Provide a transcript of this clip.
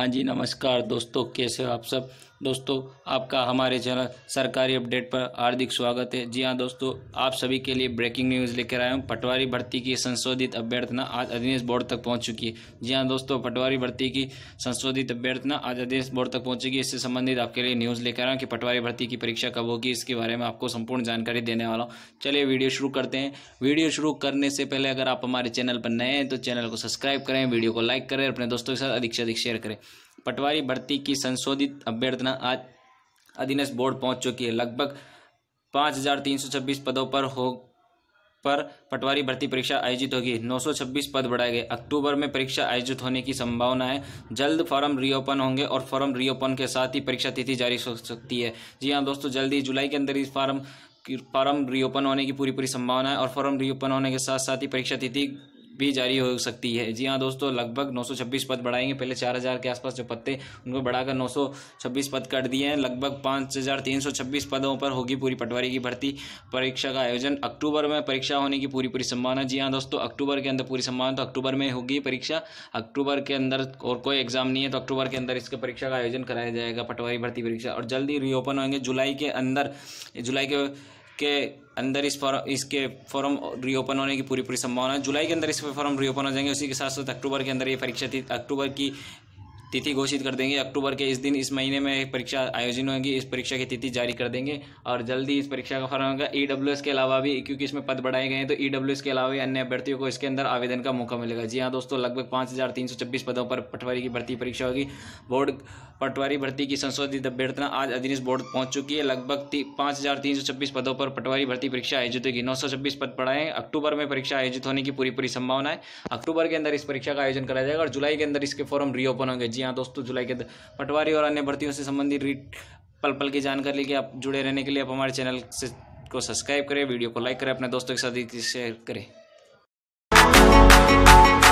हाँ जी, नमस्कार दोस्तों, कैसे हो आप सब। दोस्तों, आपका हमारे चैनल सरकारी अपडेट पर हार्दिक स्वागत है। जी हाँ दोस्तों, आप सभी के लिए ब्रेकिंग न्यूज़ लेकर आया हूँ। पटवारी भर्ती की संशोधित अभ्यर्थना आज अधीनस्थ बोर्ड तक पहुँच चुकी है। जी हाँ दोस्तों, पटवारी भर्ती की संशोधित अभ्यर्थना आज अधीनस्थ बोर्ड तक पहुँचेगी। इससे संबंधित आपके लिए न्यूज़ लेकर आया हूँ कि पटवारी भर्ती की परीक्षा कब होगी, इसके बारे में आपको संपूर्ण जानकारी देने वाला हूँ। चलिए वीडियो शुरू करते हैं। वीडियो शुरू करने से पहले अगर आप हमारे चैनल पर नए हैं तो चैनल को सब्सक्राइब करें, वीडियो को लाइक करें, अपने दोस्तों के साथ अधिक से अधिक शेयर करें। पटवारी भर्ती की संशोधित अभ्यर्थना आज अधीनस्थ बोर्ड पहुंच चुकी है। लगभग 5326 पदों पर पटवारी भर्ती परीक्षा आयोजित होगी। 926 पद बढ़ाए गए। अक्टूबर में परीक्षा आयोजित होने की संभावना है। जल्द फॉर्म रीओपन होंगे और फॉर्म रीओपन के साथ ही परीक्षा तिथि जारी हो सकती है। जी हाँ दोस्तों, जल्दी जुलाई के अंदर इस फॉर्म रीओपन होने की पूरी संभावना है और फॉर्म रीओपन होने के साथ साथ ही परीक्षा तिथि भी जारी हो सकती है। जी हाँ दोस्तों, लगभग 926 पद बढ़ाएंगे। पहले 4000 के आसपास जो पद थे उनको बढ़ाकर 926 पद कर दिए हैं। लगभग 5326 पदों पर होगी पूरी पटवारी की भर्ती परीक्षा का आयोजन। अक्टूबर में परीक्षा होने की पूरी संभावना। जी हाँ दोस्तों, अक्टूबर के अंदर पूरी संभावना, तो अक्टूबर में होगी परीक्षा। अक्टूबर के अंदर और कोई एग्जाम नहीं है तो अक्टूबर के अंदर इसका परीक्षा का आयोजन कराया जाएगा, पटवारी भर्ती परीक्षा। और जल्दी रीओपन होंगे जुलाई के अंदर। जुलाई के अंदर इसके फॉर्म रीओपन होने की पूरी संभावना है। जुलाई के अंदर इसके फॉर्म रीओपन हो जाएंगे। उसी के साथ साथ अक्टूबर के अंदर ये परीक्षा अक्टूबर की तिथि घोषित कर देंगे। अक्टूबर के इस दिन इस महीने में परीक्षा आयोजन होगी। इस परीक्षा की तिथि जारी कर देंगे और जल्दी इस परीक्षा का फॉर्म होगा। ईडब्ल्यूएस के अलावा भी, क्योंकि इसमें पद बढ़ाए गए हैं, तो ईडब्ल्यूएस के अलावा भी अन्य अभ्यर्थियों को इसके अंदर आवेदन का मौका मिलेगा। जी हाँ दोस्तों, लगभग 5326 पदों पर पटवारी की भर्ती परीक्षा होगी। बोर्ड पटवारी भर्ती की संशोधित अभ्यर्थना आज अधीनस्थ बोर्ड पहुंच चुकी है। लगभग 5326 पदों पर पटवारी भर्ती परीक्षा आयोजित होगी। 926 पद पढ़ाए। अक्टूबर में परीक्षा आयोजित होने की पूरी संभावना है। अक्टूबर के अंदर इस परीक्षा का आयोजन कराया जाएगा और जुलाई के अंदर इसके फॉर्म रीओपन होंगे। जी हाँ दोस्तों, जुलाई के पटवारी और अन्य भर्तियों से संबंधित पल की जानकारी लेके आप जुड़े रहने के लिए आप हमारे चैनल को सब्सक्राइब करें, वीडियो को लाइक करें, अपने दोस्तों के साथ शेयर करें।